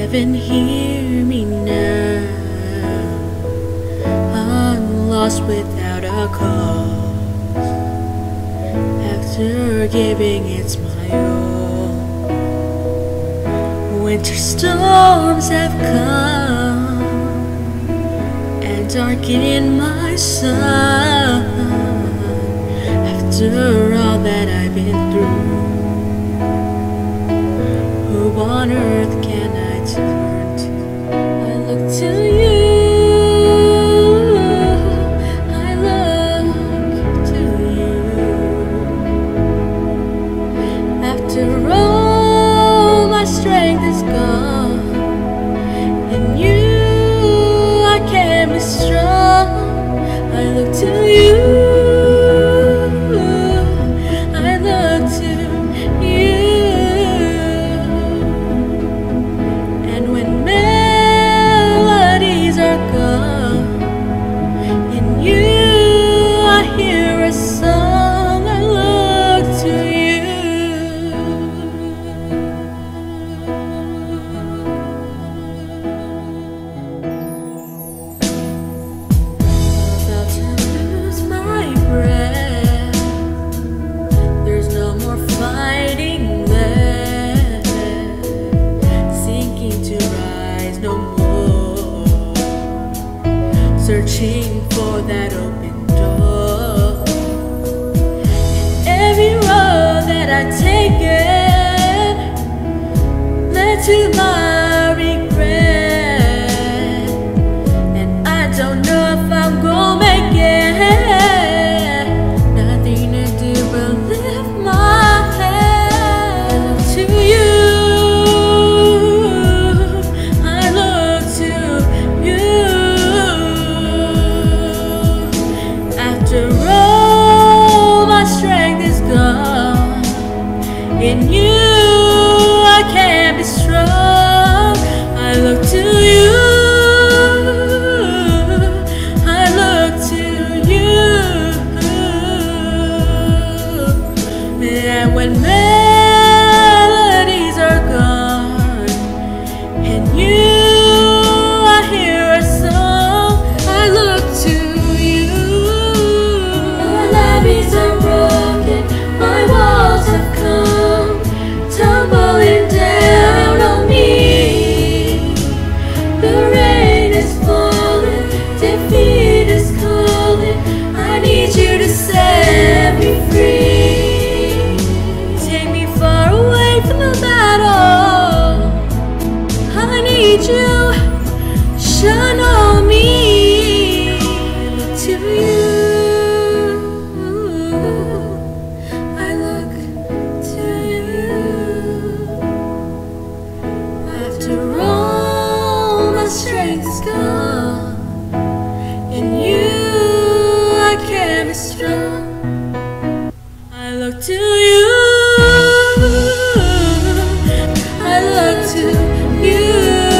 Heaven, hear me now. I'm lost without a cause. After giving it my all, winter storms have come and darkened my sun. After all that I've been through, who on earth can I turn to? I look to you. I look to you. After all my strength is gone, in you I can be strong. I look to you. Searching for that open door, and every road that I take led to my regret, and I don't know if I'm gonna make it. Nothing to do but lift my head to you. After all my strength is gone, in you I can be strong. I look to you. I look to you. And when melodies are gone, in you I hear a song. I look to you. Levees are broken, my walls have come tumbling down on me. The rain is falling, defeat is calling. I need you to set me free. Take me far away from the battle. I need you, shine on me. Look to you. After all my strength is gone, in you I can be strong. I look to you. I look to you.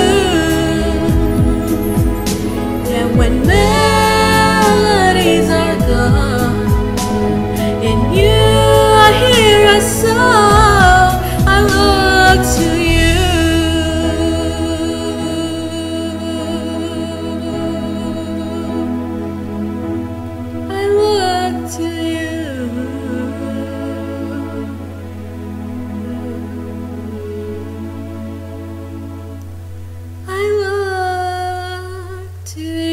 And when melodies are gone, in you I hear a song. I look to you. To you, I look to you.